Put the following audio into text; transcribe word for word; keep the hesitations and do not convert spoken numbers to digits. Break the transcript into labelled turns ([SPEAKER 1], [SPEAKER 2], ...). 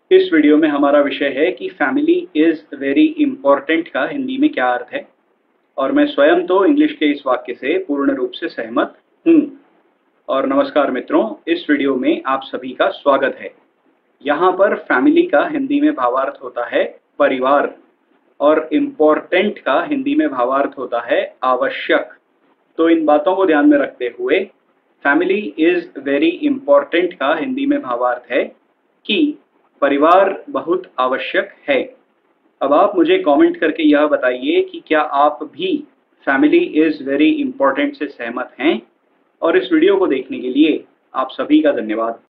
[SPEAKER 1] इस वीडियो में हमारा विषय है कि फैमिली इज़ वेरी इम्पोर्टेंट का हिंदी में क्या अर्थ है, और मैं स्वयं तो इंग्लिश के इस वाक्य से पूर्ण रूप से सहमत हूँ। और नमस्कार मित्रों, इस वीडियो में आप सभी का स्वागत है। यहाँ पर फैमिली का हिंदी में भावार्थ होता है परिवार, और इम्पोर्टेंट का हिंदी में भावार्थ होता है आवश्यक। तो इन बातों को ध्यान में रखते हुए फैमिली इज़ वेरी इम्पोर्टेंट का हिंदी में भावार्थ है कि परिवार बहुत आवश्यक है। अब आप मुझे कमेंट करके यह बताइए कि क्या आप भी फैमिली इज़ वेरी इम्पोर्टेंट से सहमत हैं। और इस वीडियो को देखने के लिए आप सभी का धन्यवाद।